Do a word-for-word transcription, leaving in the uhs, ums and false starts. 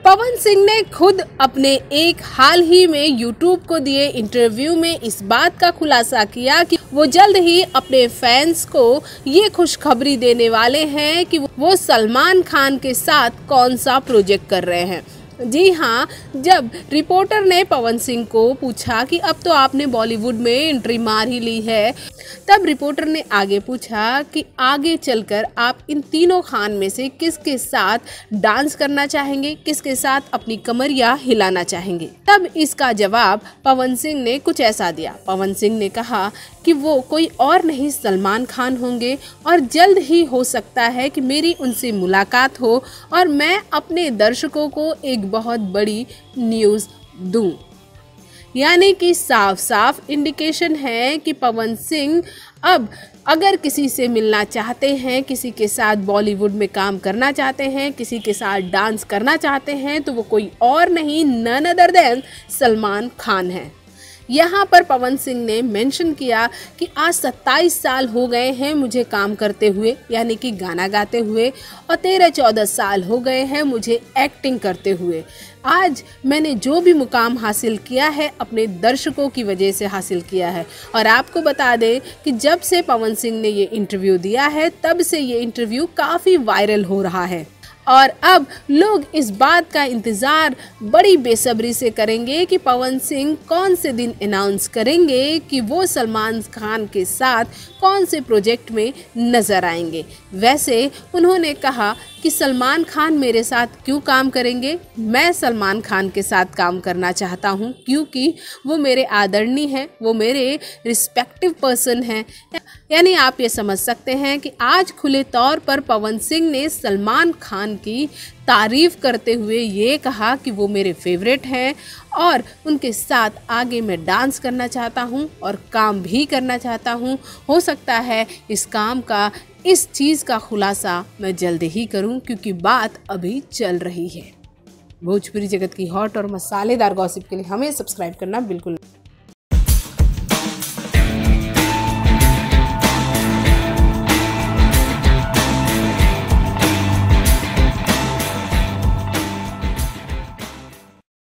पवन सिंह ने खुद अपने एक हाल ही में यूट्यूब को दिए इंटरव्यू में इस बात का खुलासा किया कि वो जल्द ही अपने फैंस को ये खुशखबरी देने वाले हैं कि वो सलमान खान के साथ कौन सा प्रोजेक्ट कर रहे हैं। जी हाँ, जब रिपोर्टर ने पवन सिंह को पूछा कि अब तो आपने बॉलीवुड में एंट्री मार ही ली है, तब रिपोर्टर ने आगे पूछा कि आगे चलकर आप इन तीनों खान में से किसके साथ डांस करना चाहेंगे, किसके साथ अपनी कमरिया हिलाना चाहेंगे। तब इसका जवाब पवन सिंह ने कुछ ऐसा दिया। पवन सिंह ने कहा कि वो कोई और नहीं सलमान खान होंगे और जल्द ही हो सकता है कि मेरी उनसे मुलाकात हो और मैं अपने दर्शकों को एक बहुत बड़ी न्यूज़ दूं। यानी कि साफ साफ इंडिकेशन है कि पवन सिंह अब अगर किसी से मिलना चाहते हैं, किसी के साथ बॉलीवुड में काम करना चाहते हैं, किसी के साथ डांस करना चाहते हैं, तो वो कोई और नहीं none other than Salman Khan है। यहाँ पर पवन सिंह ने मेंशन किया कि आज सत्ताईस साल हो गए हैं मुझे काम करते हुए, यानी कि गाना गाते हुए, और तेरह चौदह साल हो गए हैं मुझे एक्टिंग करते हुए। आज मैंने जो भी मुकाम हासिल किया है अपने दर्शकों की वजह से हासिल किया है। और आपको बता दें कि जब से पवन सिंह ने ये इंटरव्यू दिया है तब से ये इंटरव्यू काफ़ी वायरल हो रहा है और अब लोग इस बात का इंतज़ार बड़ी बेसब्री से करेंगे कि पवन सिंह कौन से दिन अनाउंस करेंगे कि वो सलमान खान के साथ कौन से प्रोजेक्ट में नज़र आएंगे। वैसे उन्होंने कहा कि सलमान खान मेरे साथ क्यों काम करेंगे, मैं सलमान खान के साथ काम करना चाहता हूं क्योंकि वो मेरे आदरणीय हैं, वो मेरे रिस्पेक्टिव पर्सन हैं। यानी आप ये समझ सकते हैं कि आज खुले तौर पर पवन सिंह ने सलमान खान की तारीफ करते हुए ये कहा कि वो मेरे फेवरेट हैं और उनके साथ आगे मैं डांस करना चाहता हूं और काम भी करना चाहता हूं। हो सकता है इस काम का, इस चीज़ का खुलासा मैं जल्द ही करूं क्योंकि बात अभी चल रही है। भोजपुरी जगत की हॉट और मसालेदार गॉसिप के लिए हमें सब्सक्राइब करना बिल्कुल